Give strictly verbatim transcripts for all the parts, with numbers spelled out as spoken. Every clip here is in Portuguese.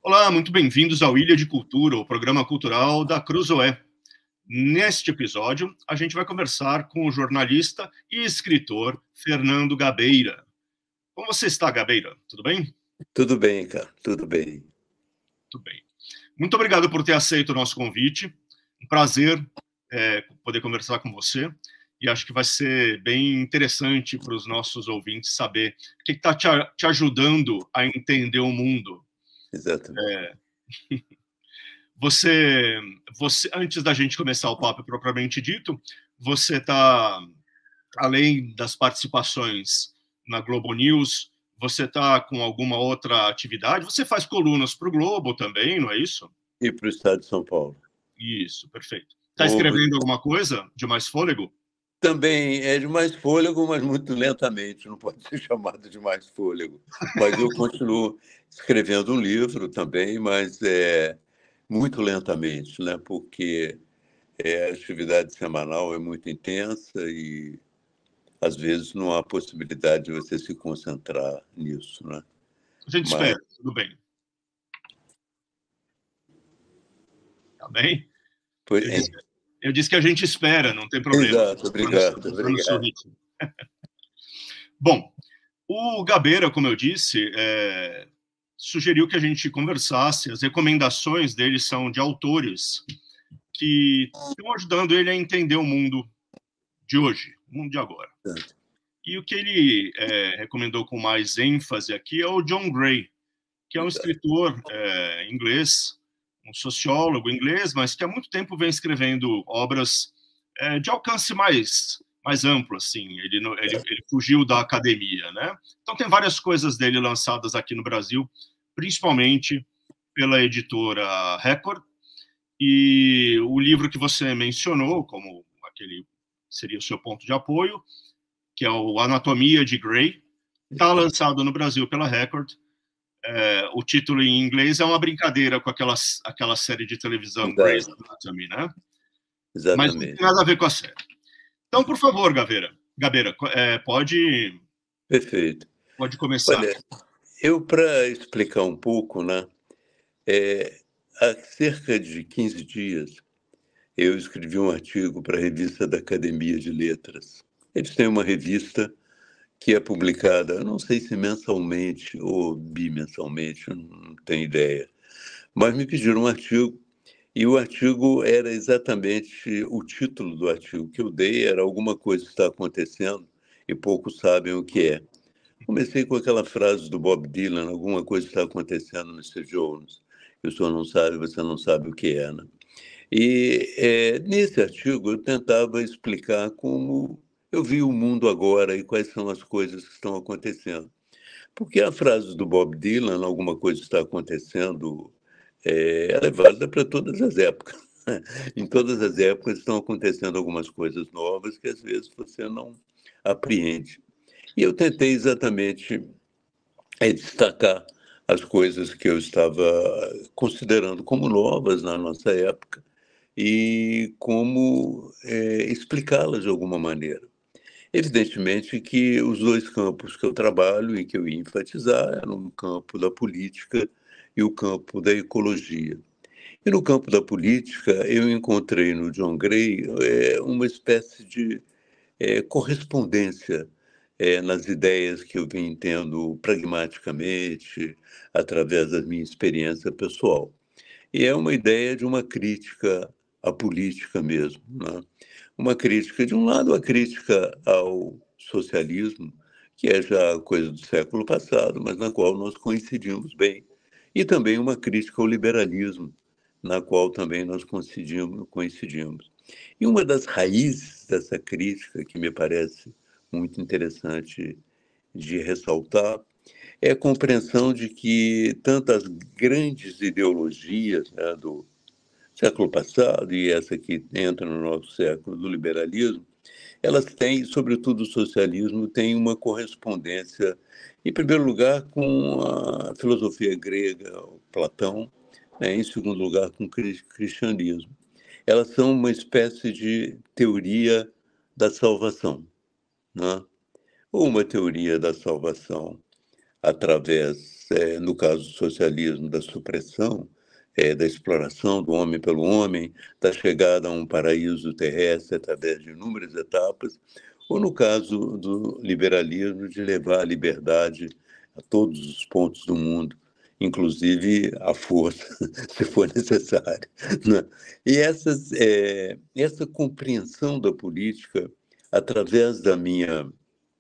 Olá, muito bem-vindos ao Ilha de Cultura, o programa cultural da Cruzoé. Neste episódio, a gente vai conversar com o jornalista e escritor Fernando Gabeira. Como você está, Gabeira? Tudo bem? Tudo bem, cara. Tudo bem. Tudo bem. Muito obrigado por ter aceito o nosso convite. Um prazer é, poder conversar com você. E acho que vai ser bem interessante para os nossos ouvintes saber o que está te, te ajudando a entender o mundo. Exatamente. É... Você, você, antes da gente começar o papo propriamente dito, você está, além das participações na Globo News, você está com alguma outra atividade? Você faz colunas para o Globo também, não é isso? E para o estado de São Paulo. Isso, perfeito. Está escrevendo alguma coisa de mais fôlego? Também é de mais fôlego, mas muito lentamente. Não pode ser chamado de mais fôlego. Mas eu continuo escrevendo um livro também, mas é muito lentamente, né? Porque é, a atividade semanal é muito intensa e, às vezes, não há possibilidade de você se concentrar nisso, né? A gente Mas... espera, tudo bem. Tá bem? Pois Eu é. disse, eu disse que a gente espera, não tem problema. Exato, obrigado, obrigado. Bom, o Gabeira, como eu disse, é, sugeriu que a gente conversasse. As recomendações dele são de autores que estão ajudando ele a entender o mundo de hoje, o mundo de agora. Exato. E o que ele é, recomendou com mais ênfase aqui é o John Gray, que é um escritor é, inglês, um sociólogo inglês, mas que há muito tempo vem escrevendo obras é, de alcance mais, mais amplo, assim. Ele, ele, ele fugiu da academia, né? Então tem várias coisas dele lançadas aqui no Brasil, principalmente pela editora Record. E o livro que você mencionou, como aquele seria o seu ponto de apoio, que é o Anatomia de Grey, está lançado no Brasil pela Record. É, o título em inglês é uma brincadeira com aquela, aquela série de televisão Grey's Anatomy, né? Exatamente. Mas não tem nada a ver com a série. Então, por favor, Gabeira, Gabeira é, pode... Perfeito. Pode começar. Olha, eu, para explicar um pouco, né? É, há cerca de quinze dias, eu escrevi um artigo para a revista da Academia de Letras. Eles têm uma revista que é publicada, eu não sei se mensalmente ou bimensalmente, eu não tenho ideia, mas me pediram um artigo, e o artigo era exatamente, o título do artigo que eu dei era Alguma Coisa Está Acontecendo e Poucos Sabem o que é. Comecei com aquela frase do Bob Dylan, alguma coisa está acontecendo, mister Jones, e o senhor não sabe, você não sabe o que é, né? E é, nesse artigo eu tentava explicar como eu vi o mundo agora e quais são as coisas que estão acontecendo. Porque a frase do Bob Dylan, alguma coisa está acontecendo, é, ela é válida para todas as épocas. Em todas as épocas estão acontecendo algumas coisas novas que às vezes você não apreende. E eu tentei exatamente é, destacar as coisas que eu estava considerando como novas na nossa época e como é, explicá-las de alguma maneira. Evidentemente que os dois campos que eu trabalho e que eu ia enfatizar eram o campo da política e o campo da ecologia. E no campo da política, eu encontrei no John Gray é, uma espécie de é, correspondência é, nas ideias que eu vim tendo pragmaticamente, através da minha experiência pessoal. E é uma ideia de uma crítica à política mesmo, né? Uma crítica, de um lado, a crítica ao socialismo, que é já coisa do século passado, mas na qual nós coincidimos bem, e também uma crítica ao liberalismo, na qual também nós coincidimos. coincidimos. E uma das raízes dessa crítica, que me parece muito interessante de ressaltar, é a compreensão de que tantas grandes ideologias, né, do século passado e essa que entra no nosso século do liberalismo, elas têm, sobretudo o socialismo, tem uma correspondência, em primeiro lugar, com a filosofia grega, Platão, né, em segundo lugar, com o cristianismo. Elas são uma espécie de teoria da salvação, né? Ou uma teoria da salvação através, é, no caso do socialismo, da supressão, é, da exploração do homem pelo homem, da chegada a um paraíso terrestre através de inúmeras etapas, ou no caso do liberalismo, de levar a liberdade a todos os pontos do mundo, inclusive à força, se for necessário, né? E essas, é, essa compreensão da política, através da minha,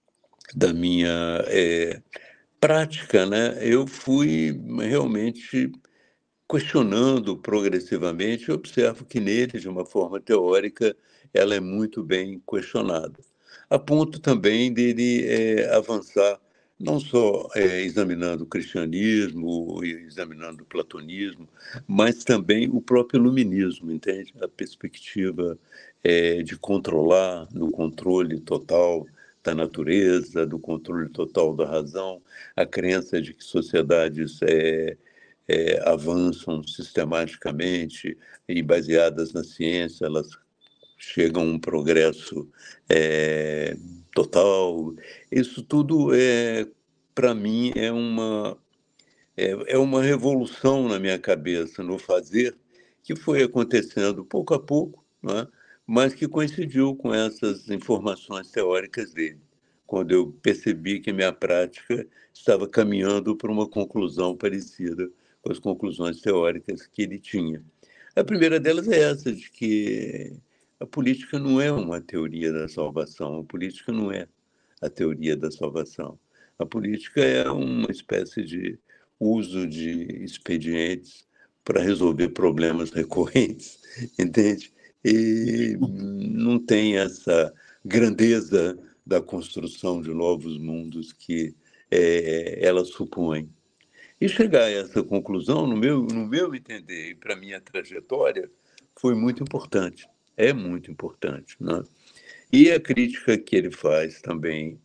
da minha é, prática, né, eu fui realmente questionando progressivamente. Eu observo que nele, de uma forma teórica, ela é muito bem questionada, a ponto também dele é, avançar, não só é, examinando o cristianismo, e examinando o platonismo, mas também o próprio iluminismo, entende? A perspectiva é, de controlar, no controle total da natureza, do controle total da razão, a crença de que sociedades é, é, avançam sistematicamente e baseadas na ciência, elas chegam a um progresso é, total. Isso tudo, é, para mim, é uma, é, é uma revolução na minha cabeça, no fazer, que foi acontecendo pouco a pouco, não é? Mas que coincidiu com essas informações teóricas dele, quando eu percebi que minha prática estava caminhando para uma conclusão parecida com as conclusões teóricas que ele tinha. A primeira delas é essa, de que a política não é uma teoria da salvação, a política não é a teoria da salvação. A política é uma espécie de uso de expedientes para resolver problemas recorrentes, entende? E não tem essa grandeza da construção de novos mundos que é, ela supõe. E chegar a essa conclusão, no meu, no meu entender, e para a minha trajetória, foi muito importante. É muito importante, né? E a crítica que ele faz também,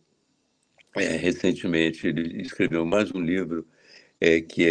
é, recentemente, ele escreveu mais um livro, é, que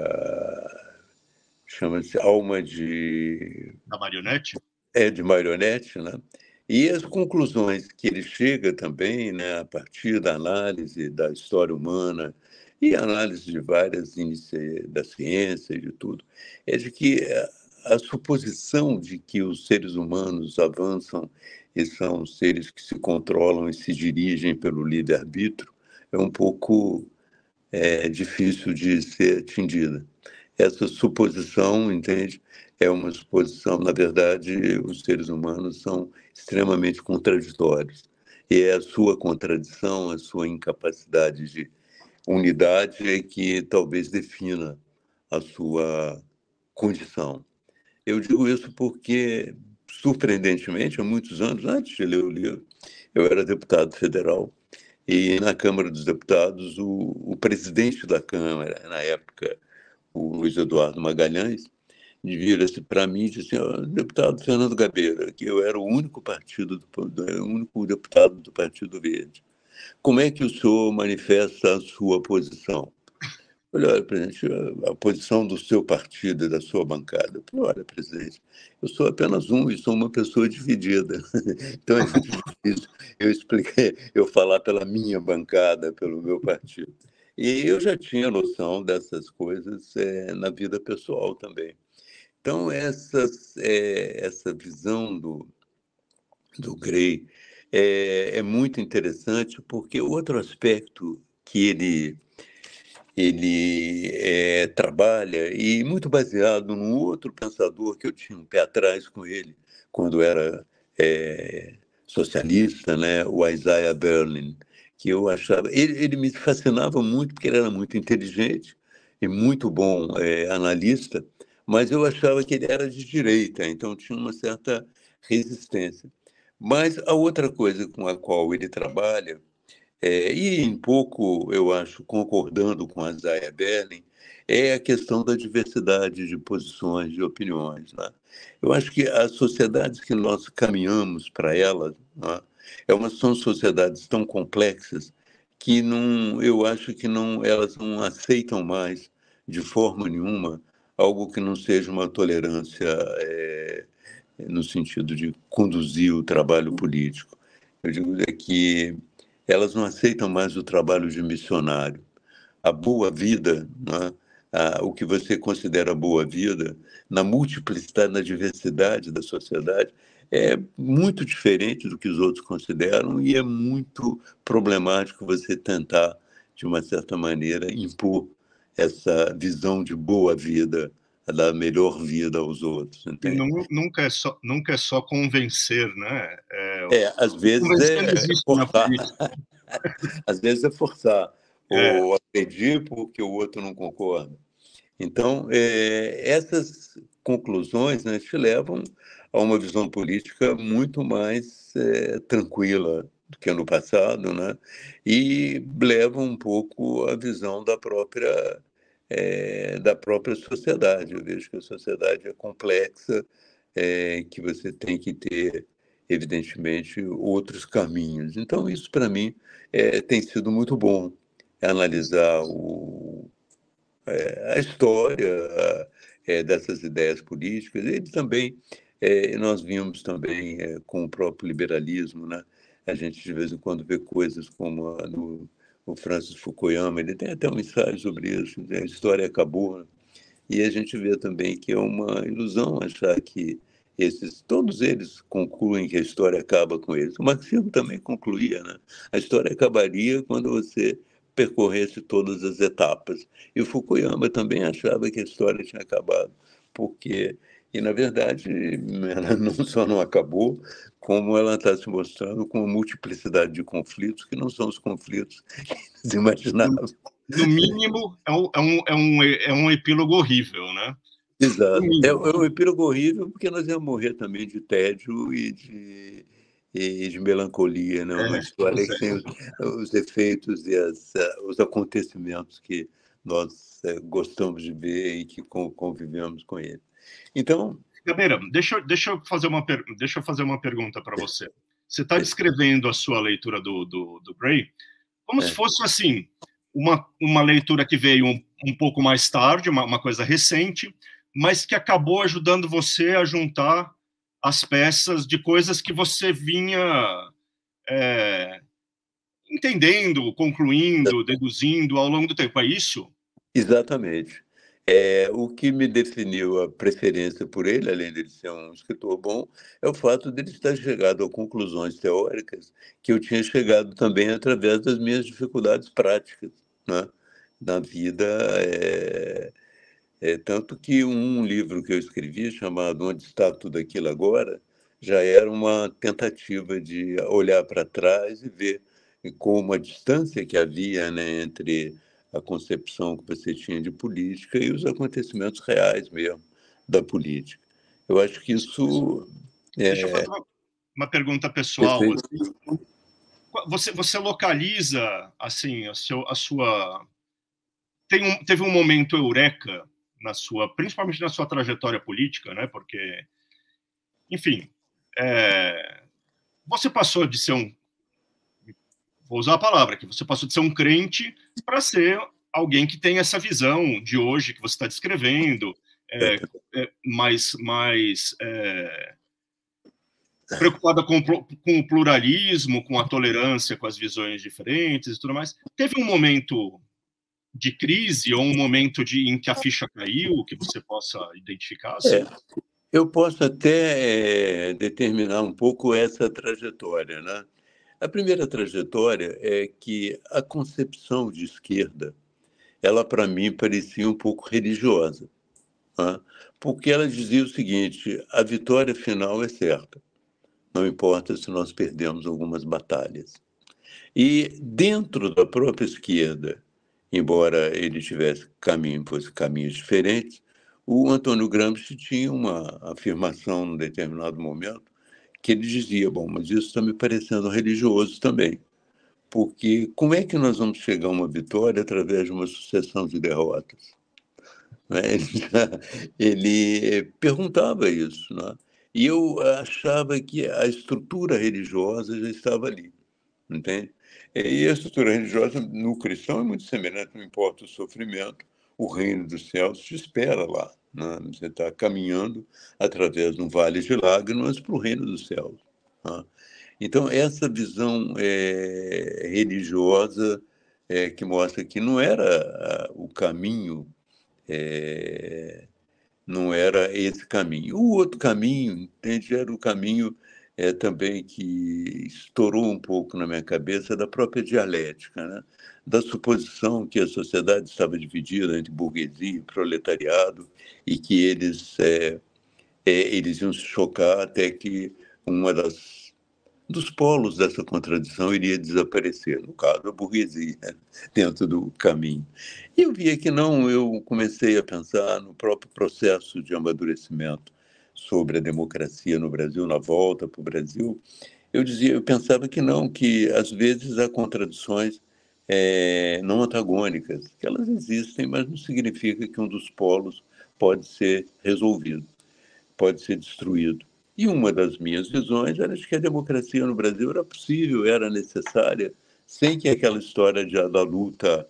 é, chama-se Alma de, Da marionete? é, de Marionete, né? E as conclusões que ele chega também, né, a partir da análise da história humana e análise de várias inici... da ciência e de tudo, é de que a suposição de que os seres humanos avançam e são seres que se controlam e se dirigem pelo livre-arbítrio é um pouco é, difícil de ser atendida. Essa suposição, entende, é uma suposição, na verdade, os seres humanos são extremamente contraditórios. E é a sua contradição, a sua incapacidade de unidade é que talvez defina a sua condição. Eu digo isso porque, surpreendentemente, há muitos anos, antes de ler o livro, eu era deputado federal e na Câmara dos Deputados o, o presidente da Câmara, na época, o Luiz Eduardo Magalhães, vira-se para mim e disse assim: oh, deputado Fernando Gabeira, que eu era o único partido, do, o único deputado do Partido Verde. Como é que o senhor manifesta a sua posição? Eu falei: olha, presidente, a, a posição do seu partido e da sua bancada. Eu falei: olha, presidente, eu sou apenas um e sou uma pessoa dividida. Então é muito difícil eu expliquei, eu falar pela minha bancada, pelo meu partido. E eu já tinha noção dessas coisas é, na vida pessoal também. Então, essas, é, essa visão do, do Gray é, é muito interessante, porque outro aspecto que ele, ele é, trabalha, e muito baseado num outro pensador que eu tinha um pé atrás com ele, quando era é, socialista, né, o Isaiah Berlin, que eu achava... Ele, ele me fascinava muito, porque ele era muito inteligente e muito bom é, analista, mas eu achava que ele era de direita, então tinha uma certa resistência. Mas a outra coisa com a qual ele trabalha, é, e em pouco, eu acho, concordando com a Zaya Berlin, é a questão da diversidade de posições, de opiniões, né? Eu acho que as sociedades que nós caminhamos para elas, né, é uma, são sociedades tão complexas que não, eu acho que não, elas não aceitam mais, de forma nenhuma, algo que não seja uma tolerância é, no sentido de conduzir o trabalho político. Eu digo que elas não aceitam mais o trabalho de missionário. a boa vida, né? a, o que você considera boa vida, na multiplicidade, na diversidade da sociedade, é muito diferente do que os outros consideram e é muito problemático você tentar, de uma certa maneira, impor essa visão de boa vida, da melhor vida aos outros, E entende? nu- nunca é só, nunca é só convencer, né? É, É, às o vezes convencer não é existe na forçar, política. às vezes é forçar, É, ou agredir porque o outro não concorda. Então, é, essas conclusões, né, te levam a uma visão política muito mais é, tranquila do que no passado, né? E levam um pouco a visão da própria, é, da própria sociedade. Eu vejo que a sociedade é complexa, é, que você tem que ter, evidentemente, outros caminhos. Então, isso, para mim, é, tem sido muito bom, analisar o a história é, dessas ideias políticas. Ele também, é, nós vimos também é, com o próprio liberalismo, né? A gente de vez em quando vê coisas como a do o Francis Fukuyama, ele tem até um ensaio sobre isso, a história acabou, né? E a gente vê também que é uma ilusão achar que esses, todos eles concluem que a história acaba com eles. O marxismo também concluía, né? A história acabaria quando você percorresse todas as etapas. E o Fukuyama também achava que a história tinha acabado, porque, e na verdade, ela não só não acabou, como ela está se mostrando com uma multiplicidade de conflitos que não são os conflitos que se imaginava. no mínimo, é um, é, um, é, um, é um epílogo horrível, né? No Exato. É, é mínimo. um epílogo horrível porque nós íamos morrer também de tédio e de, e de melancolia, né? Uma É, história pois que é. tem os, os efeitos e as, eh, os acontecimentos que nós eh, gostamos de ver e que con- convivemos com ele. Então, Gabeira, deixa, eu- deixa, eu fazer uma per, deixa eu fazer uma pergunta para você. Você está é, descrevendo a sua leitura do, do, do Gray como se é, fosse assim, uma, uma leitura que veio um, um pouco mais tarde, uma, uma coisa recente, mas que acabou ajudando você a juntar as peças de coisas que você vinha é, entendendo, concluindo, deduzindo ao longo do tempo. É isso? exatamente. É, o que me definiu a preferência por ele, além de ele ser um escritor bom, é o fato de ele estar chegado a conclusões teóricas que eu tinha chegado também através das minhas dificuldades práticas, né? Na vida. É, é, tanto que um livro que eu escrevi, chamado Onde Está Tudo Aquilo Agora, já era uma tentativa de olhar para trás e ver como a distância que havia, né, entre a concepção que você tinha de política e os acontecimentos reais mesmo da política. Eu acho que isso Deixa eu é fazer uma, uma pergunta pessoal. perfeito. Assim. Você, você localiza assim a, seu, a sua tem um, teve um momento eureka na sua, principalmente na sua trajetória política, né? Porque, enfim, é, você passou de ser um, vou usar a palavra aqui, você passou de ser um crente para ser alguém que tem essa visão de hoje que você está descrevendo, é, é, mais, mais é, preocupada com, com o pluralismo, com a tolerância, com as visões diferentes e tudo mais. Teve um momento de crise ou um momento de, em que a ficha caiu, que você possa identificar, É, assim? eu posso até é, determinar um pouco essa trajetória, né? A primeira trajetória é que a concepção de esquerda, ela para mim parecia um pouco religiosa, né? Porque ela dizia o seguinte: a vitória final é certa, não importa se nós perdemos algumas batalhas. E dentro da própria esquerda, embora ele tivesse caminho, fosse caminhos diferentes, o Antônio Gramsci tinha uma afirmação num determinado momento que ele dizia: bom, mas isso está me parecendo religioso também, porque como é que nós vamos chegar a uma vitória através de uma sucessão de derrotas? Né? Ele, já- ele perguntava isso, né? E eu achava que a estrutura religiosa já estava ali, entende? E a estrutura religiosa no cristão é muito semelhante, não importa o sofrimento, o reino dos céus te espera lá, né? Você está caminhando através de um vale de lágrimas para o reino dos céus, né? Então, essa visão é, religiosa é, que mostra que não era o caminho, é, não era esse caminho. O outro caminho, entende, era o caminho é, também que estourou um pouco na minha cabeça da própria dialética, né? Da suposição que a sociedade estava dividida entre burguesia e proletariado e que eles, é, é, eles iam se chocar até que uma das dos polos dessa contradição iria desaparecer, no caso, a burguesia, né, dentro do caminho. E eu via que não, eu comecei a pensar no próprio processo de amadurecimento sobre a democracia no Brasil, na volta para o Brasil. Eu dizia, eu pensava que não, que às vezes há contradições é, não antagônicas, que elas existem, mas não significa que um dos polos pode ser resolvido, pode ser destruído. E uma das minhas visões era de que a democracia no Brasil era possível, era necessária, sem que aquela história de, da luta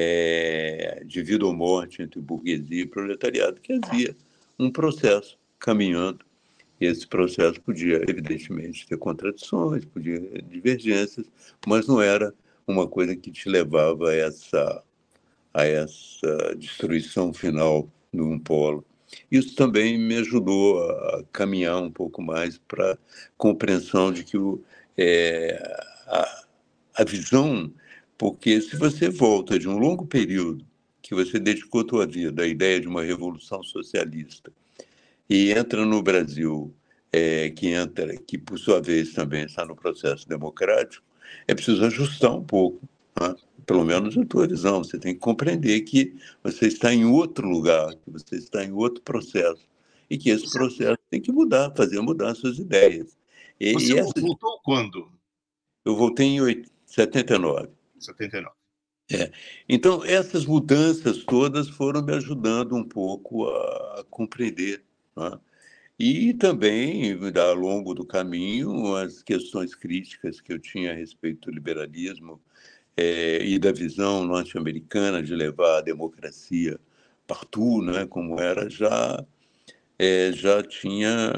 é, de vida ou morte entre burguesia e proletariado, que havia um processo caminhando. E esse processo podia, evidentemente, ter contradições, podia ter divergências, mas não era uma coisa que te levava a essa, a essa destruição final de um polo. Isso também me ajudou a caminhar um pouco mais para a compreensão de que o, é, a, a visão, porque se você volta de um longo período que você dedicou a tua vida à ideia de uma revolução socialista e entra no Brasil, é, que entra, que por sua vez também está no processo democrático, é preciso ajustar um pouco, né? Pelo menos a tua visão. Você tem que compreender que você está em outro lugar, que você está em outro processo, e que esse Você, processo tem que mudar, fazer mudar suas ideias. E, você e essa, voltou quando? eu voltei em setenta e nove. setenta e nove. É. Então, essas mudanças todas foram me ajudando um pouco a, a compreender, né? E também, ao longo do caminho, as questões críticas que eu tinha a respeito do liberalismo é, e da visão norte-americana de levar a democracia partout, né, como era, já, é, já tinha,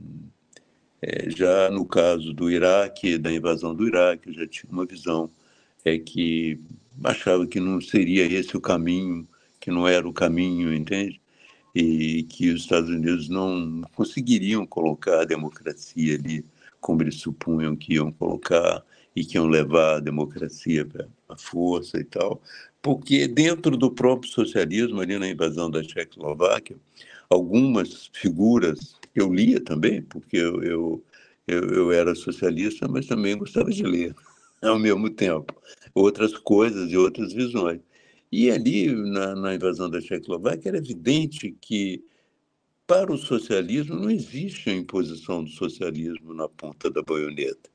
é, já no caso do Iraque, da invasão do Iraque, eu já tinha uma visão é, que achava que não seria esse o caminho, que não era o caminho, entende? E que os Estados Unidos não conseguiriam colocar a democracia ali como eles supunham que iam colocar e que iam levar a democracia para a força e tal, porque dentro do próprio socialismo, ali na invasão da Tchecoslováquia, algumas figuras, eu lia também, porque eu, eu, eu, eu era socialista, mas também gostava de ler ao mesmo tempo, outras coisas e outras visões. E ali, na, na invasão da Tchecoslováquia, era evidente que, para o socialismo, não existe a imposição do socialismo na ponta da baioneta.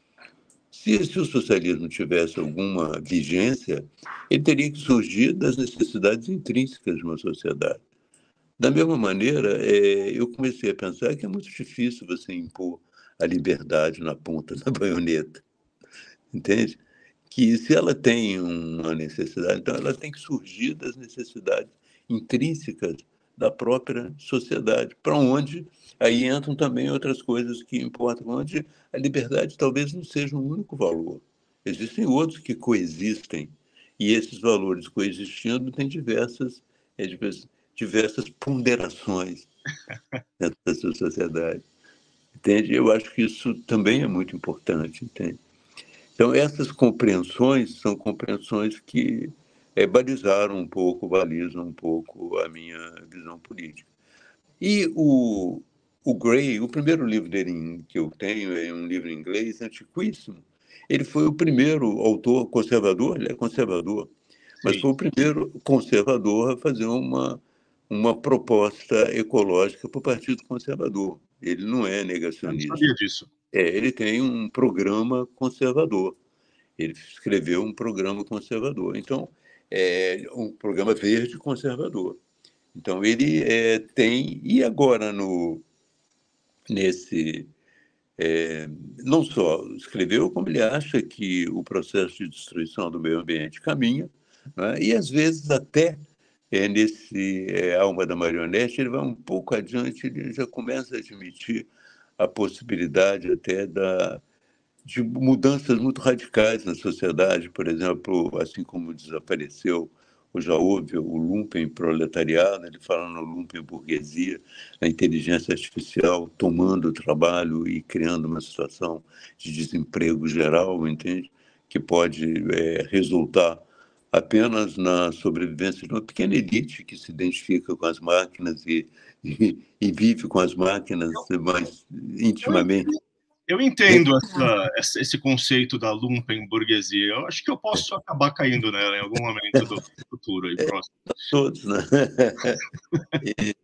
Se, se o socialismo tivesse alguma vigência, ele teria que surgir das necessidades intrínsecas de uma sociedade. Da mesma maneira, é, eu comecei a pensar que é muito difícil você impor a liberdade na ponta da baioneta, entende? Que se ela tem uma necessidade, então ela tem que surgir das necessidades intrínsecas da própria sociedade, para onde aí entram também outras coisas que importam, onde a liberdade talvez não seja um único valor. Existem outros que coexistem, e esses valores coexistindo têm diversas, é, diversas ponderações dentro da sua sociedade. Entende? Eu acho que isso também é muito importante, entende? Então, essas compreensões são compreensões que é, balizaram um pouco, balizam um pouco a minha visão política. E o, o Gray, o primeiro livro dele que eu tenho é um livro em inglês, antiquíssimo. Ele foi o primeiro autor conservador, ele é conservador, mas Sim, foi o primeiro conservador a fazer uma, uma proposta ecológica para o Partido Conservador. Ele não é eu não negacionista. sabia disso. É, ele tem um programa conservador. Ele escreveu um programa conservador. Então, é um programa verde conservador. Então, ele é, tem, e agora no, nesse, é, não só escreveu, como ele acha que o processo de destruição do meio ambiente caminha, né? E às vezes até é, nesse é, Alma da Marionete, ele vai um pouco adiante, ele já começa a admitir a possibilidade até da de mudanças muito radicais na sociedade, por exemplo, assim como desapareceu, ou já houve o lumpen proletariado, ele fala no lumpen burguesia, a inteligência artificial tomando o trabalho e criando uma situação de desemprego geral, entende? Que pode é, resultar apenas na sobrevivência de uma pequena elite que se identifica com as máquinas e, e, e vive com as máquinas mais intimamente. Eu entendo essa, esse conceito da lumpenburguesia. Eu acho que eu posso acabar caindo nela em algum momento do futuro aí próximo. Todos, né? e,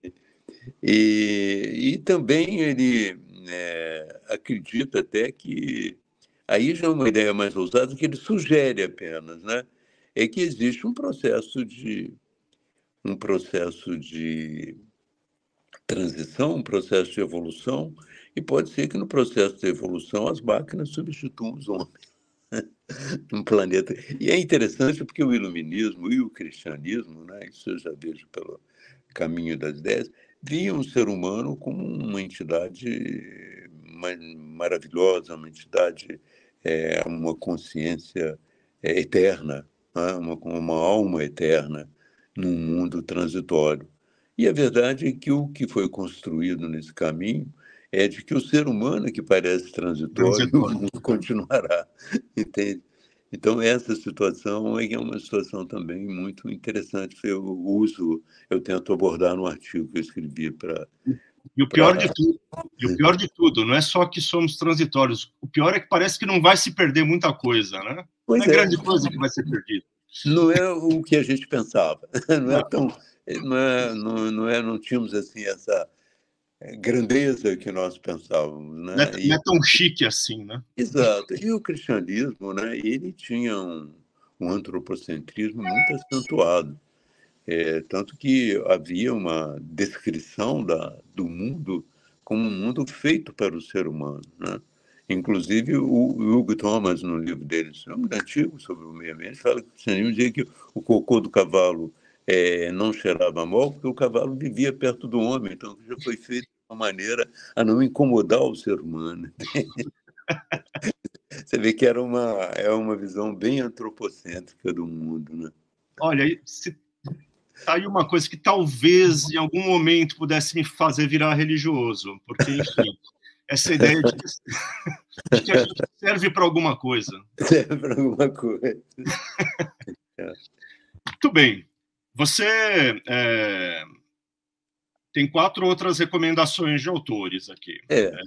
e, e também ele é, acredita até que aí já é uma ideia mais ousada que ele sugere apenas, né? É que existe um processo de um processo de transição, um processo de evolução, e pode ser que no processo de evolução as máquinas substituam os homens no planeta. E é interessante porque o iluminismo e o cristianismo, né, isso eu já vejo pelo caminho das ideias, viam o ser humano como uma entidade maravilhosa, uma entidade, é, uma consciência é, eterna, né, uma, uma alma eterna num mundo transitório. E a verdade é que o que foi construído nesse caminho é de que o ser humano que parece transitório, transitório. O mundo continuará, entende? Então, essa situação é uma situação também muito interessante. Eu uso, eu tento abordar no artigo que eu escrevi para... E o pior pra... de tudo, e o pior de tudo, não é só que somos transitórios. O pior é que parece que não vai se perder muita coisa, né? Pois não é, é grande coisa que vai ser perdida. Não é o que a gente pensava. Não é tão, não é, não, não é, não tínhamos assim essa grandeza que nós pensávamos, né? Não é, não é tão chique assim, né? Exato. E o cristianismo, né? Ele tinha um, um antropocentrismo muito acentuado, é, tanto que havia uma descrição da, do mundo como um mundo feito para o ser humano, né? Inclusive, o Hugo Thomas, no livro dele, é muito antigo, sobre o meio ambiente, fala que o cristianismo dizia que o cocô do cavalo é, não cheirava mal, porque o cavalo vivia perto do homem, então já foi feito de uma maneira a não incomodar o ser humano. Você vê que era uma, é uma visão bem antropocêntrica do mundo, né? Olha, se... tá aí uma coisa que talvez em algum momento pudesse me fazer virar religioso, porque, enfim, essa ideia de que, de que a gente serve para alguma coisa. Serve para alguma coisa. É. Muito bem. Você é, tem quatro outras recomendações de autores aqui. É. É,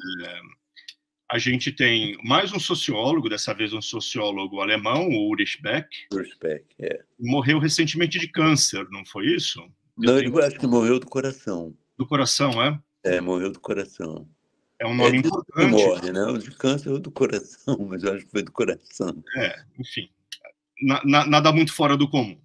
a gente tem mais um sociólogo, dessa vez um sociólogo alemão, o Ulrich Beck. Ulrich Beck, é. Morreu recentemente de câncer, não foi isso? Não, eu tenho... acho que morreu do coração. Do coração, é? É, morreu do coração. É um nome é importante. Morre, né? O de câncer ou do coração, mas eu acho que foi do coração. É, enfim, na, na, nada muito fora do comum.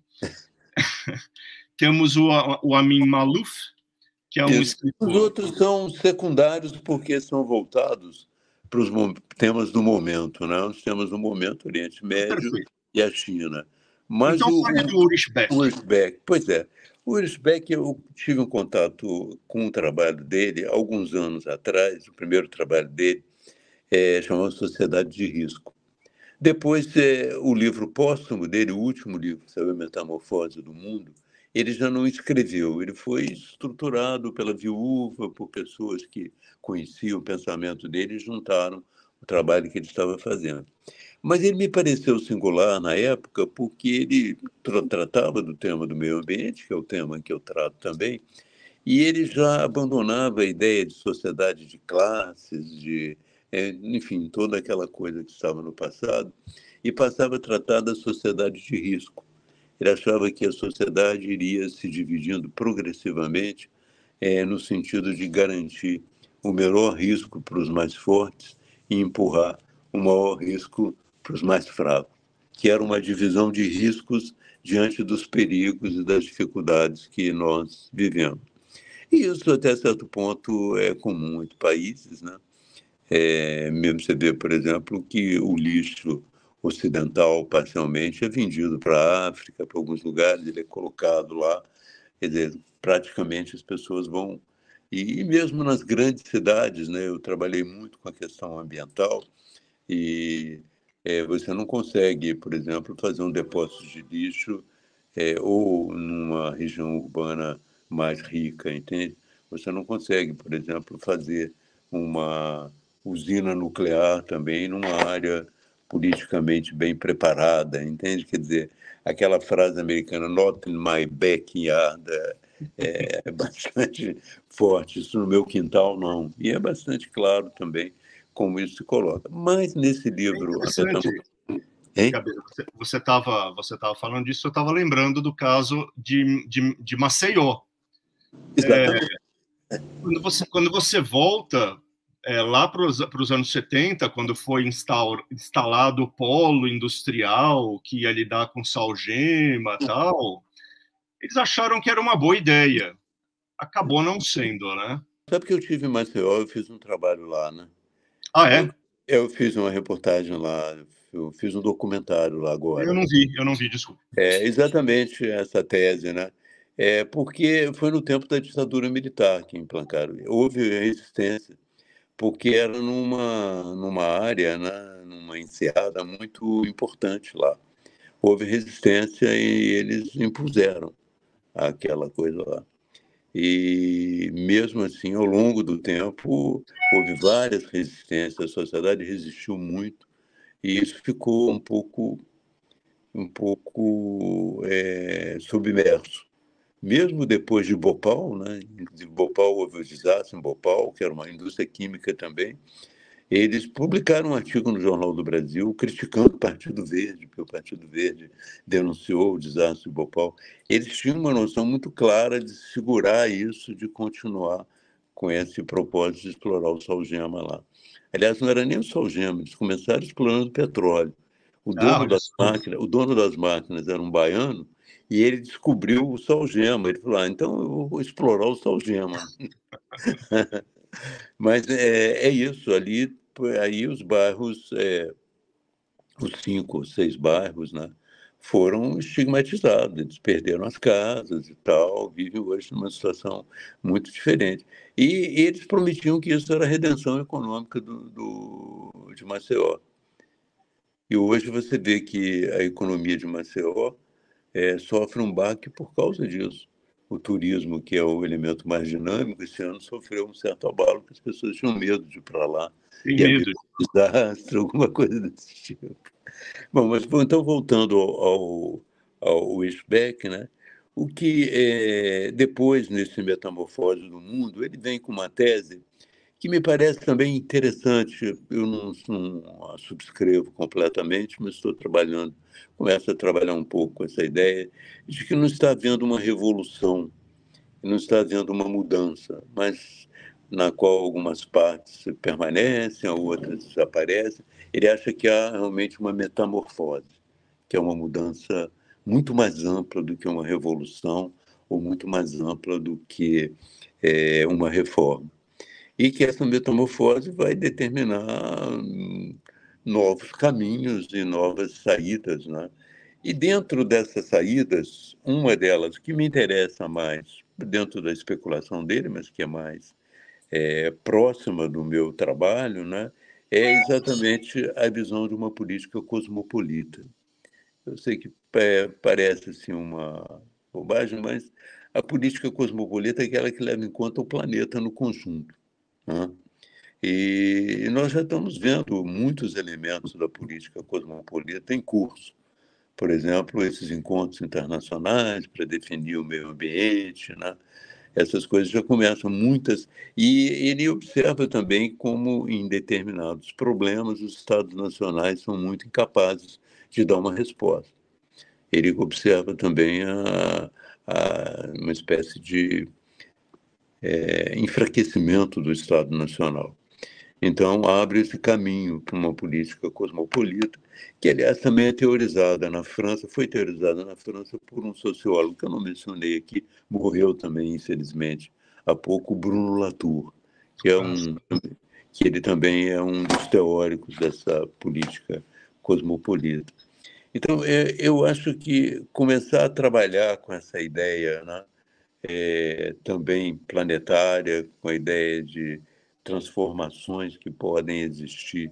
Temos o, o Amin Maalouf, que é um Isso. escritor... Os outros são secundários porque são voltados para os temas do momento, né? Os temas do momento, Oriente Médio Perfeito. E a China. Mas então, o, fale do Ulrich Beck. Ulrich Beck. Pois é. O Ulrich Beck, eu tive um contato com o trabalho dele alguns anos atrás. O primeiro trabalho dele é chamado Sociedade de Risco. Depois, é, o livro póstumo dele, o último livro, que saiu, A Metamorfose do Mundo, ele já não escreveu, ele foi estruturado pela viúva, por pessoas que conheciam o pensamento dele e juntaram o trabalho que ele estava fazendo. Mas ele me pareceu singular na época porque ele tra tratava do tema do meio ambiente, que é o tema que eu trato também, e ele já abandonava a ideia de sociedade de classes, de, é, enfim, toda aquela coisa que estava no passado, e passava a tratar da sociedade de risco. Ele achava que a sociedade iria se dividindo progressivamente é, no sentido de garantir o menor risco para os mais fortes e empurrar o maior risco para os mais fracos, que era uma divisão de riscos diante dos perigos e das dificuldades que nós vivemos. E isso, até certo ponto, é comum entre países, né? É, mesmo você vê, por exemplo, que o lixo ocidental, parcialmente, é vendido para a África, para alguns lugares, ele é colocado lá, quer dizer, praticamente as pessoas vão... E, e mesmo nas grandes cidades, né, eu trabalhei muito com a questão ambiental, E é, você não consegue, por exemplo, fazer um depósito de lixo é, ou numa região urbana mais rica, entende? Você não consegue, por exemplo, fazer uma usina nuclear também numa área politicamente bem preparada, entende? Quer dizer, aquela frase americana, not in my backyard, é, é bastante forte. Isso no meu quintal, não. E é bastante claro também como isso se coloca. Mas nesse É livro... interessante, Hein? Gabriel, você estava você tava falando disso, eu estava lembrando do caso de, de, de Maceió. É, Exatamente. quando, você, quando você volta é, lá para os anos setenta, quando foi instal, instalado o polo industrial que ia lidar com salgema e tal, eles acharam que era uma boa ideia. Acabou não sendo, né? Sabe que eu tive em Maceió, eu fiz um trabalho lá, né? Ah, Eu, é? eu fiz uma reportagem lá, eu fiz um documentário lá Eu agora. não vi, eu não vi, desculpa. É exatamente essa tese, né? É porque foi no tempo da ditadura militar que implantaram. Houve resistência, porque era numa, numa área, né, numa enseada muito importante lá. Houve resistência e eles impuseram aquela coisa lá. E, mesmo assim, ao longo do tempo, houve várias resistências, a sociedade resistiu muito, e isso ficou um pouco, um pouco é, submerso. Mesmo depois de Bhopal, né? De Bhopal houve o desastre em Bhopal, que era uma indústria química também, eles publicaram um artigo no Jornal do Brasil criticando o Partido Verde, porque o Partido Verde denunciou o desastre de Bhopal. Eles tinham uma noção muito clara de segurar isso, de continuar com esse propósito de explorar o salgema lá. Aliás, não era nem o salgema, eles começaram explorando petróleo. O Ah, dono olha das só. máquinas, o dono das máquinas era um baiano e ele descobriu o salgema. Ele falou: ah, então eu vou explorar o salgema. Mas é, é isso, ali, aí os bairros, é, os cinco ou seis bairros, né, foram estigmatizados, eles perderam as casas e tal, vivem hoje numa situação muito diferente. E, e eles prometiam que isso era a redenção econômica do, do, de Maceió. E hoje você vê que a economia de Maceió é, sofre um baque por causa disso. O turismo, que é o elemento mais dinâmico, esse ano sofreu um certo abalo, porque as pessoas tinham medo de ir para lá Tem e haver medo. um desastre, alguma coisa desse tipo. Bom, mas então voltando ao, ao, ao Wishback, né? O que é, depois, nesse Metamorfose do Mundo, ele vem com uma tese que me parece também interessante. Eu não, não a subscrevo completamente, mas estou trabalhando, começo a trabalhar um pouco com essa ideia de que não está havendo uma revolução, não está havendo uma mudança, mas na qual algumas partes permanecem, outras desaparecem. Ele acha que há realmente uma metamorfose, que é uma mudança muito mais ampla do que uma revolução, ou muito mais ampla do que é, uma reforma. E que essa metamorfose vai determinar hum, novos caminhos e novas saídas, né? E dentro dessas saídas, uma delas que me interessa mais, dentro da especulação dele, mas que é mais é, próxima do meu trabalho, né, é exatamente a visão de uma política cosmopolita. Eu sei que é, parece assim, uma bobagem, mas a política cosmopolita é aquela que leva em conta o planeta no conjunto, né? E nós já estamos vendo muitos elementos da política cosmopolita em curso. Por exemplo, esses encontros internacionais para definir o meio ambiente, né? Essas coisas já começam muitas. E ele observa também como, em determinados problemas, os Estados nacionais são muito incapazes de dar uma resposta. Ele observa também a, a, uma espécie de é, enfraquecimento do Estado Nacional. Então, abre esse caminho para uma política cosmopolita, que, aliás, também é teorizada na França, foi teorizada na França por um sociólogo que eu não mencionei aqui, morreu também, infelizmente, há pouco, Bruno Latour, que, é um, que ele também é um dos teóricos dessa política cosmopolita. Então, é, eu acho que começar a trabalhar com essa ideia, né, é, também planetária, com a ideia de transformações que podem existir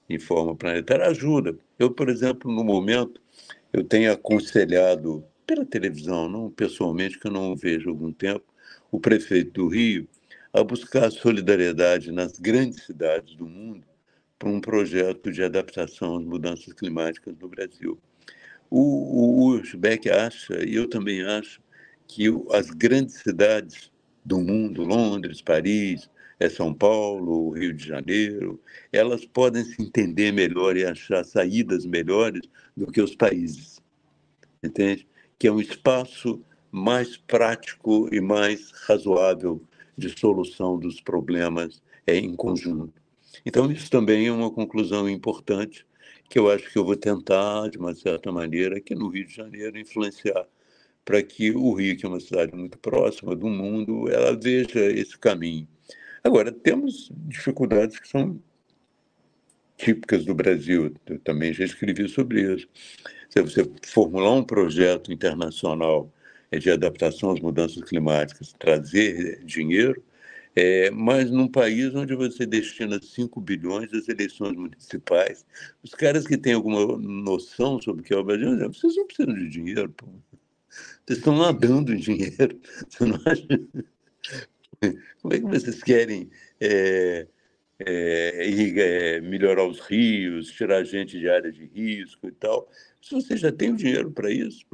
em forma planetária, ajuda. Eu, por exemplo, no momento, eu tenho aconselhado, pela televisão, não pessoalmente, que eu não o vejo há algum tempo, o prefeito do Rio a buscar solidariedade nas grandes cidades do mundo para um projeto de adaptação às mudanças climáticas no Brasil. O, o Urschbeck acha, e eu também acho, que as grandes cidades do mundo, Londres, Paris, é São Paulo, Rio de Janeiro, elas podem se entender melhor e achar saídas melhores do que os países, entende? Que é um espaço mais prático e mais razoável de solução dos problemas é, em conjunto. Então, isso também é uma conclusão importante que eu acho que eu vou tentar, de uma certa maneira, aqui no Rio de Janeiro, influenciar para que o Rio, que é uma cidade muito próxima do mundo, ela veja esse caminho. Agora, temos dificuldades que são típicas do Brasil, eu também já escrevi sobre isso. Se você formular um projeto internacional de adaptação às mudanças climáticas, trazer dinheiro, é, mas num país onde você destina cinco bilhões às eleições municipais, os caras que têm alguma noção sobre o que é o Brasil, dizem, vocês não precisam de dinheiro, pô. Vocês estão nadando em dinheiro. Você não acha? Como é que vocês querem é, é, ir, é, melhorar os rios, tirar gente de áreas de risco e tal, se você já tem o dinheiro para isso?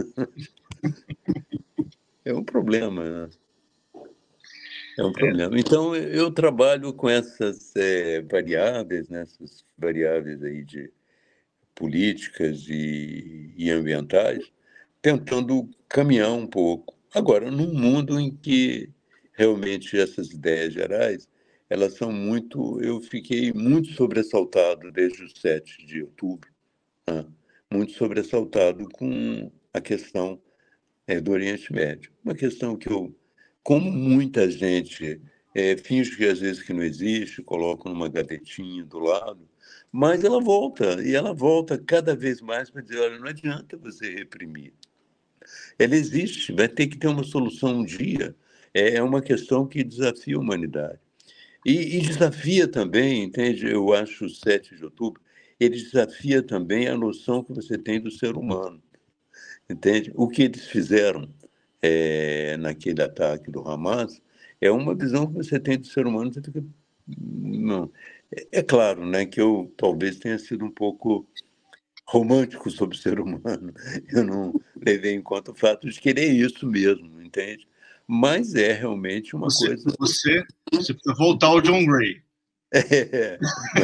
É um problema, né? É um problema. Então, eu trabalho com essas é, variáveis, né? Essas variáveis aí de políticas e, e ambientais, tentando caminhar um pouco. Agora, num mundo em que realmente essas ideias gerais, elas são muito... Eu fiquei muito sobressaltado desde o sete de outubro, né? Muito sobressaltado com a questão é, do Oriente Médio. Uma questão que eu, como muita gente, é, finge que às vezes que não existe, coloca numa gavetinha do lado, mas ela volta, e ela volta cada vez mais para dizer, olha, não adianta você reprimir. Ela existe, vai ter que ter uma solução um dia. É uma questão que desafia a humanidade. E, e desafia também, entende? Eu acho o sete de outubro, ele desafia também a noção que você tem do ser humano, entende? O que eles fizeram é, naquele ataque do Hamas é uma visão que você tem do ser humano. Você fica, não. É, é claro, né, que eu talvez tenha sido um pouco romântico sobre o ser humano. Eu não levei em conta o fato de querer isso mesmo, entende? Mas é realmente uma Você, coisa... você, você precisa voltar ao John Gray. É,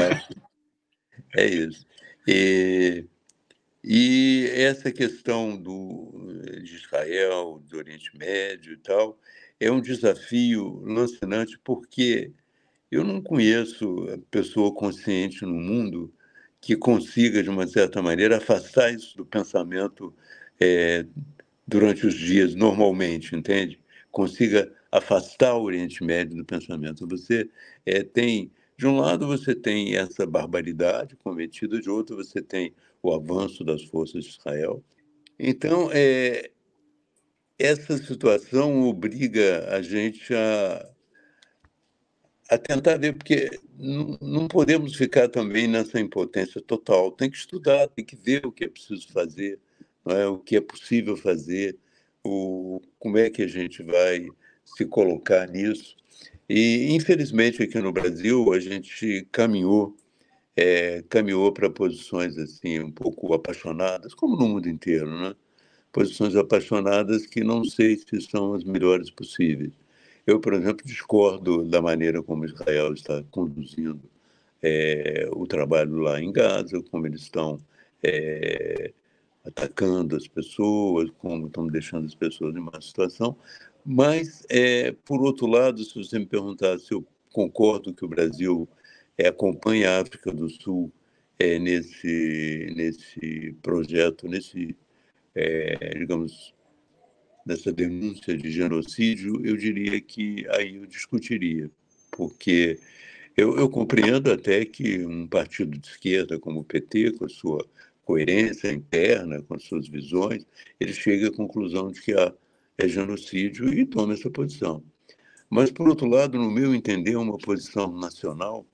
é isso. E, e essa questão do, de Israel, do Oriente Médio e tal, é um desafio lancinante, porque eu não conheço pessoa consciente no mundo que consiga, de uma certa maneira, afastar isso do pensamento é, durante os dias, normalmente, entende? Consiga afastar o Oriente Médio do pensamento. Você é, tem, de um lado, você tem essa barbaridade cometida, de outro, você tem o avanço das forças de Israel. Então, é, essa situação obriga a gente a a tentar ver, porque não, não podemos ficar também nessa impotência total. Tem que estudar, tem que ver o que é preciso fazer, não é? O que é possível fazer, o, como é que a gente vai se colocar nisso. E, infelizmente, aqui no Brasil, a gente caminhou, é, caminhou para posições assim um pouco apaixonadas, como no mundo inteiro, né? Posições apaixonadas que não sei se são as melhores possíveis. Eu, por exemplo, discordo da maneira como Israel está conduzindo é, o trabalho lá em Gaza, como eles estão é, atacando as pessoas, como estão deixando as pessoas em uma situação. Mas, é, por outro lado, se você me perguntar se eu concordo que o Brasil é, acompanha a África do Sul é, nesse, nesse projeto, nesse, é, digamos, nessa denúncia de genocídio, eu diria que aí eu discutiria, porque eu, eu compreendo até que um partido de esquerda como o P T, com a sua coerência interna, com as suas visões, ele chega à conclusão de que há, é genocídio e toma essa posição. Mas, por outro lado, no meu entender, uma posição nacional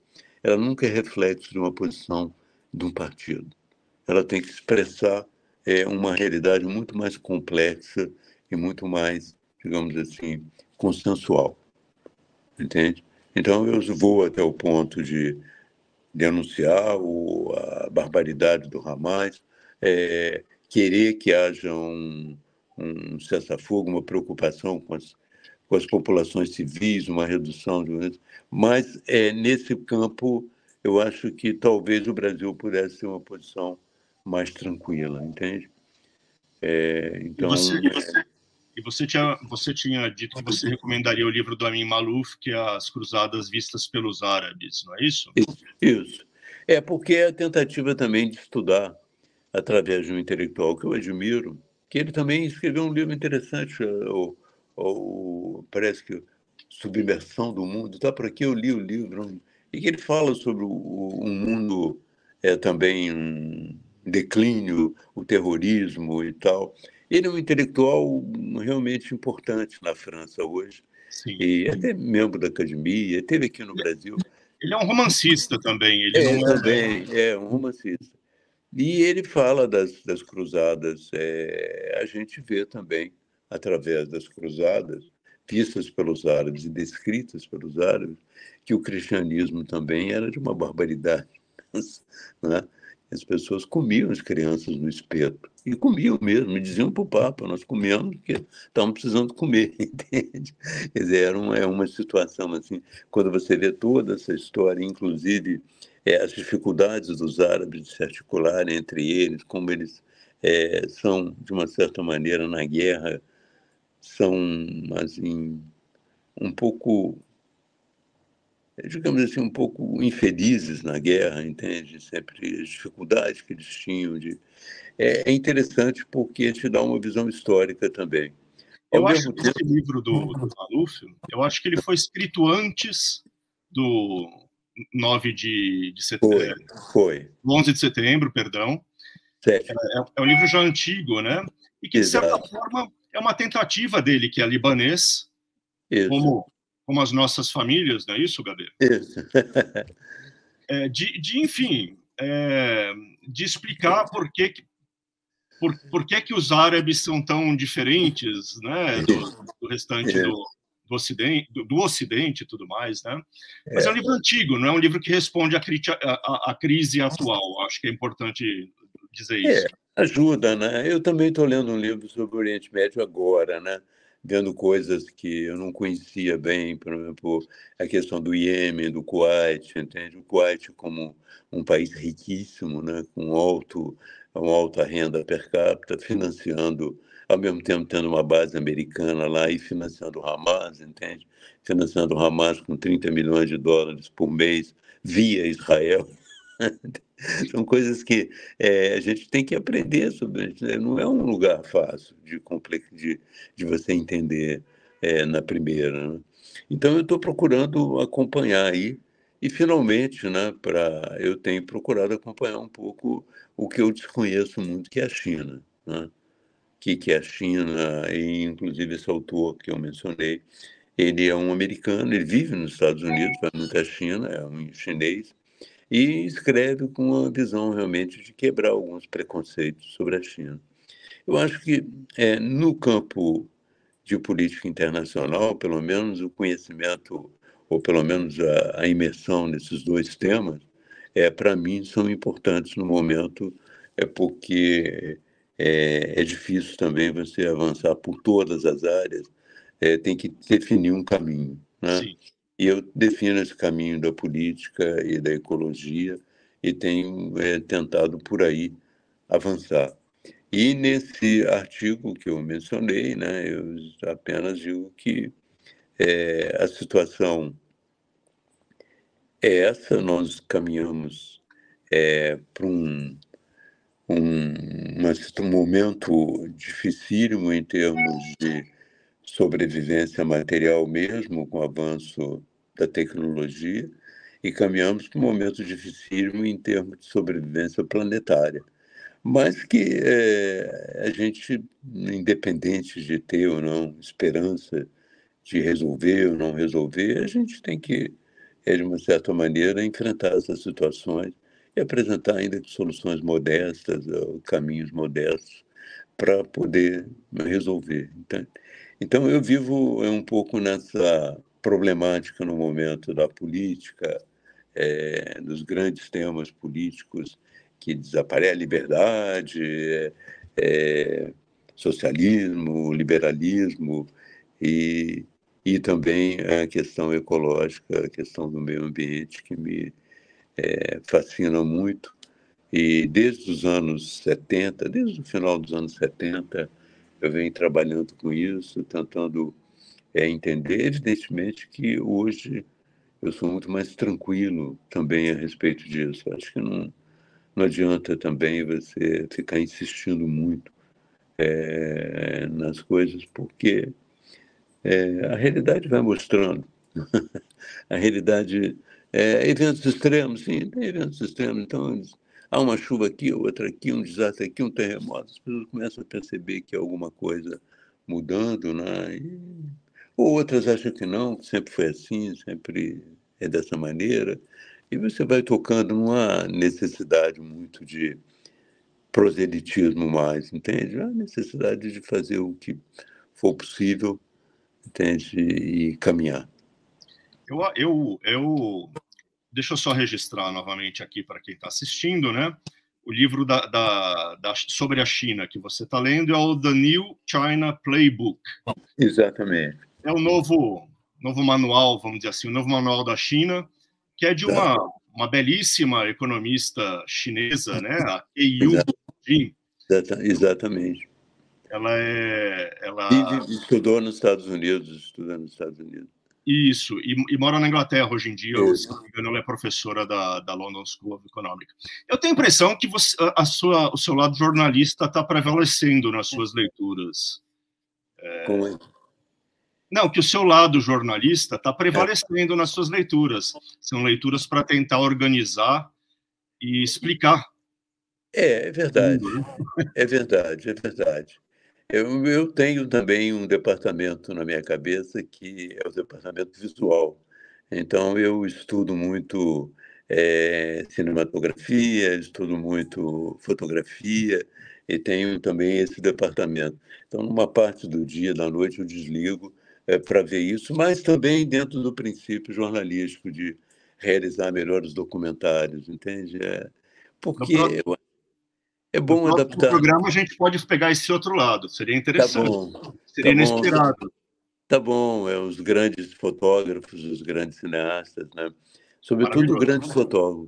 ela nunca é reflexo de uma posição de um partido. Ela tem que expressar é, uma realidade muito mais complexa e muito mais, digamos assim, consensual, entende? Então, eu vou até o ponto de denunciar o, a barbaridade do Hamas, é, querer que haja um, um cessar-fogo, uma preocupação com as, com as populações civis, uma redução de violência. Mas, é, nesse campo, eu acho que talvez o Brasil pudesse ter uma posição mais tranquila, entende? É, E então, você, e você tinha, você tinha dito que você recomendaria o livro do Amin Maalouf, que é As Cruzadas Vistas pelos Árabes, não é isso? isso, isso. É porque é a tentativa também de estudar, através de um intelectual que eu admiro, que ele também escreveu um livro interessante, o, o, parece que Submersão do Mundo, está por aqui, eu li o livro, e que ele fala sobre o, um mundo é, também um declínio, o terrorismo e tal. Ele é um intelectual realmente importante na França hoje, Sim. e até membro da academia, esteve aqui no Brasil. Ele é um romancista também, ele É, não é... também, é um romancista. E ele fala das, das cruzadas. É, a gente vê também, através das cruzadas, vistas pelos árabes e descritas pelos árabes, que o cristianismo também era de uma barbaridade. Né? As pessoas comiam as crianças no espeto. E comiam mesmo, e diziam para o Papa, nós comemos porque estamos precisando comer, entende? Quer dizer, era uma, é uma situação assim, quando você vê toda essa história, inclusive é, as dificuldades dos árabes de se articularem entre eles, como eles é, são, de uma certa maneira, na guerra, são, assim, um pouco, digamos assim, um pouco infelizes na guerra, entende? Sempre as dificuldades que eles tinham. De... É, é interessante porque te dá uma visão histórica também. Ao Eu acho mesmo que tempo... esse livro do, do Maalouf, eu acho que ele foi escrito antes do nove de, de Foi, setembro, foi. onze de setembro, perdão. É, Sete. é um livro já antigo, né? E que, de certa Exato. forma, é uma tentativa dele, que é libanês, Isso. como, como as nossas famílias, não é isso, Gabriel? Isso. É, de, de, enfim, é, de explicar por que, por, por que, que os árabes são tão diferentes, né, do, do restante do, Isso. do Ocidente, do, do Ocidente e tudo mais, né? Mas é um É. livro antigo, não é um livro que responde à, à, à crise atual. Acho que é importante dizer É, isso. ajuda, né? Eu também estou lendo um livro sobre o Oriente Médio agora, né? Vendo coisas que eu não conhecia bem, por exemplo, a questão do Iêmen, do Kuwait, entende? O Kuwait como um país riquíssimo, né? Com alto, uma alta renda per capita, financiando, ao mesmo tempo tendo uma base americana lá e financiando o Hamas, entende? Financiando o Hamas com trinta milhões de dólares por mês via Israel. São coisas que é, a gente tem que aprender sobre. Né? Não é um lugar fácil de, de, de você entender é, na primeira. Né? Então, eu estou procurando acompanhar aí, e finalmente, né, pra, eu tenho procurado acompanhar um pouco o que eu desconheço muito, que é a China. Né? Que, que é a China, e inclusive esse autor que eu mencionei, ele é um americano, ele vive nos Estados Unidos, vai muito à China, é um chinês, e escreve com uma visão realmente de quebrar alguns preconceitos sobre a China. Eu acho que é, no campo de política internacional, pelo menos o conhecimento, ou pelo menos a, a imersão nesses dois temas, é, para mim, são importantes no momento, é porque é, é difícil também você avançar por todas as áreas, é, tem que definir um caminho, né? Sim. E eu defino esse caminho da política e da ecologia e tenho é, tentado por aí avançar. E nesse artigo que eu mencionei, né, eu apenas digo que é, a situação é essa, nós caminhamos é, para um, um, uma, um momento dificílimo em termos de sobrevivência material mesmo, com o avanço da tecnologia, e caminhamos para um momento dificílimo em termos de sobrevivência planetária. Mas que é, a gente, independente de ter ou não esperança de resolver ou não resolver, a gente tem que é, de uma certa maneira, enfrentar essas situações e apresentar ainda que soluções modestas, caminhos modestos, para poder resolver. Então, então, eu vivo um pouco nessa problemática no momento da política, é, dos grandes temas políticos que desaparecem, a liberdade, é, é, socialismo, liberalismo e, e também a questão ecológica, a questão do meio ambiente, que me é, fascina muito. E desde os anos setenta, desde o final dos anos setenta, eu venho trabalhando com isso, tentando é, entender. Evidentemente que hoje eu sou muito mais tranquilo também a respeito disso. Acho que não, não adianta também você ficar insistindo muito é, nas coisas, porque é, a realidade vai mostrando. A realidade é eventos extremos, sim, tem eventos extremos. Então, há uma chuva aqui, outra aqui, um desastre aqui, um terremoto. As pessoas começam a perceber que há alguma coisa mudando, né? E, ou outras acham que não, que sempre foi assim, sempre é dessa maneira. E você vai tocando, não há necessidade muito de proselitismo mais, entende? Há necessidade de fazer o que for possível, entende? E caminhar. Eu, eu, eu Deixa eu só registrar novamente aqui para quem está assistindo, né? O livro da, da, da, sobre a China que você está lendo é o The New China Playbook. Exatamente. É o novo, novo manual, vamos dizer assim, o novo manual da China, que é de uma, uma belíssima economista chinesa, né? A Yu Jin. Exatamente. Ela é... Ela... Vive, estudou nos Estados Unidos, estuda nos Estados Unidos. Isso, e, e mora na Inglaterra hoje em dia, se não me engano, ela é professora da, da London School of Economics. Eu tenho a impressão que você, a sua, o seu lado jornalista está prevalecendo nas suas leituras. É... Como é? Não, que o seu lado jornalista está prevalecendo é. nas suas leituras. São leituras para tentar organizar e explicar. É, é verdade, é verdade, é verdade. Eu, eu tenho também um departamento na minha cabeça que é o departamento visual. Então, eu estudo muito é, cinematografia, estudo muito fotografia e tenho também esse departamento. Então, numa parte do dia, da noite, eu desligo é, para ver isso, mas também dentro do princípio jornalístico de realizar melhores documentários, entende? É, porque eu é bom no adaptar. No programa a gente pode pegar esse outro lado, seria interessante. Tá bom, seria tá inesperado. Bom. Tá bom, é os grandes fotógrafos, os grandes cineastas, né? Sobretudo o grande fotógrafo.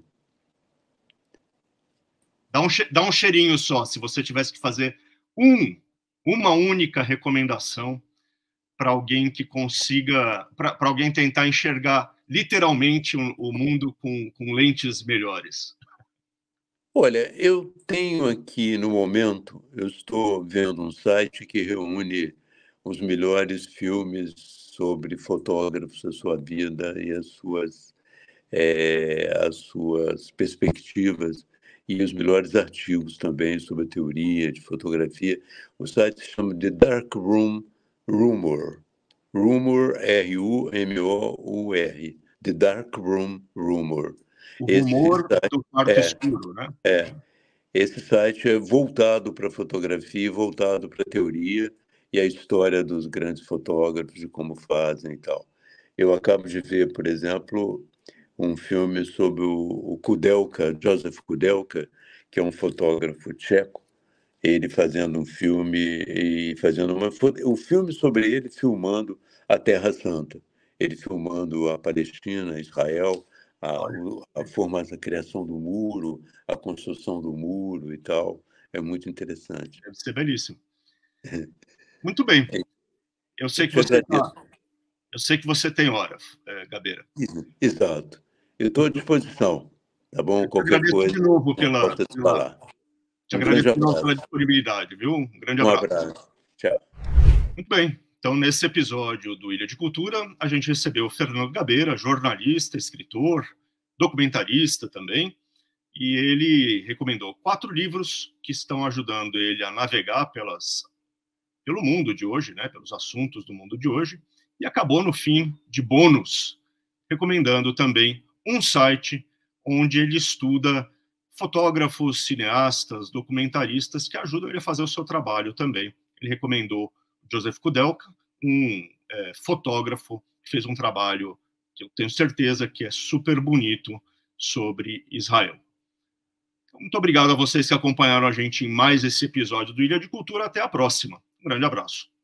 Dá um, dá um cheirinho só, se você tivesse que fazer um, uma única recomendação para alguém que consiga, para alguém tentar enxergar literalmente o, o mundo com, com lentes melhores. Olha, eu tenho aqui no momento, eu estou vendo um site que reúne os melhores filmes sobre fotógrafos, a sua vida e as suas, é, as suas perspectivas e os melhores artigos também sobre a teoria de fotografia. O site se chama The Dark Room Rumor. Rumor, R U M O U R. The Dark Room Rumor. O rumor site, do quarto é, escuro, né? É. Esse site é voltado para a fotografia, voltado para a teoria e a história dos grandes fotógrafos, de como fazem e tal. Eu acabo de ver, por exemplo, um filme sobre o, o Kudelka, Joseph Kudelka, que é um fotógrafo tcheco, ele fazendo um filme e fazendo uma o filme sobre ele filmando a Terra Santa, ele filmando a Palestina, Israel, a, a formação, a criação do muro, a construção do muro e tal, é muito interessante. Deve ser belíssimo. Muito bem. Eu sei eu que você tá, eu sei que você tem hora, é, Gabeira. Exato. Eu estou à disposição, tá bom? Eu Qualquer agradeço coisa. de novo pela, pela falar. Te Um agradeço grande pela disponibilidade, viu? Um grande um abraço. abraço. Tchau. Muito bem. Então, nesse episódio do Ilha de Cultura, a gente recebeu o Fernando Gabeira, jornalista, escritor, documentarista também, e ele recomendou quatro livros que estão ajudando ele a navegar pelas, pelo mundo de hoje, né, pelos assuntos do mundo de hoje, e acabou, no fim, de bônus, recomendando também um site onde ele estuda fotógrafos, cineastas, documentaristas que ajudam ele a fazer o seu trabalho também. Ele recomendou Joseph Kudelka, um é, fotógrafo que fez um trabalho que eu tenho certeza que é super bonito sobre Israel. Muito obrigado a vocês que acompanharam a gente em mais esse episódio do Ilha de Cultura. Até a próxima. Um grande abraço.